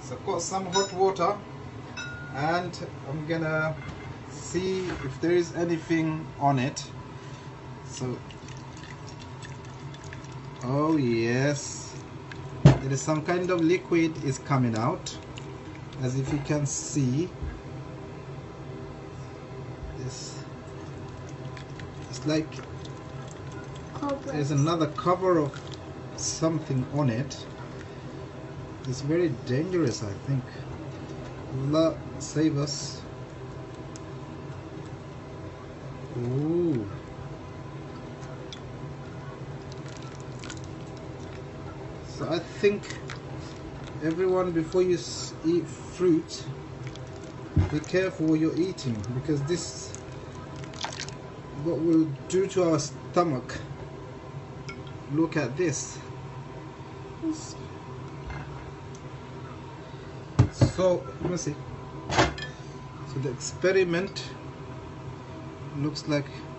So I've got some hot water and I'm gonna see if there is anything on it. So, oh yes, there is some kind of liquid is coming out, as if you can see. It's like there's another cover of something on it. It's very dangerous, I think. Allah save us. Ooh. So I think everyone, before you eat fruit, be careful what you're eating, because this what will do to our stomach. Look at this. So let me see. So the experiment looks like